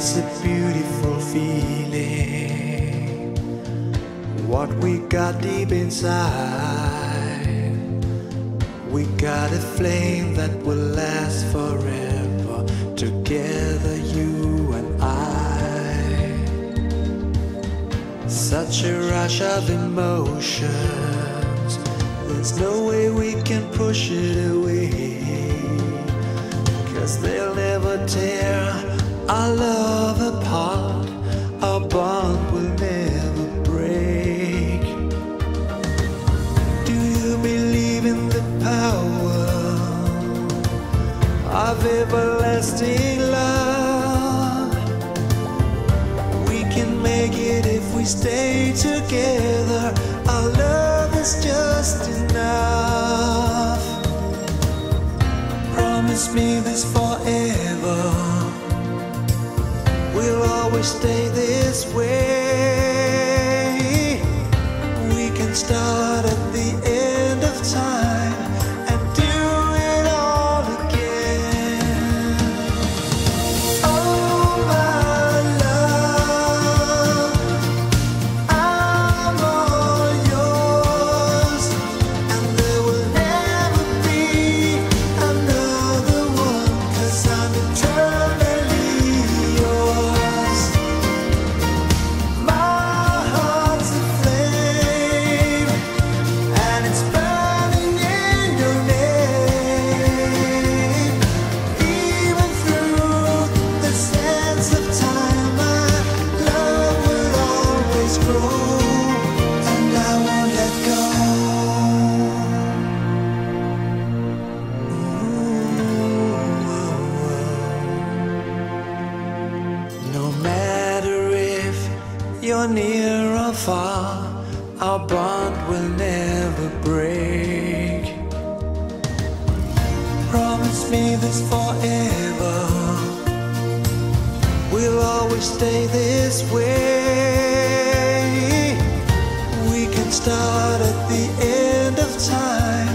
It's a beautiful feeling, what we got deep inside. We got a flame that will last forever, together you and I. Such a rush of emotions, there's no way we can push it away, 'cause they'll never tear our love apart, our bond will never break. Do you believe in the power of everlasting love? We can make it if we stay together, our love is just enough. Promise me this forever, we'll always stay this way. We can start at the end of time and do it all again. Oh my love, I'm all yours, and there will never be another one, 'cause I'm eternally yours. My heart's a flame, and it's burning in your name. Even through the sands of time, my love will always grow, and I won't let go. No matter if you're near or far, our bond will never break. Promise me this forever, we'll always stay this way. We can start at the end of time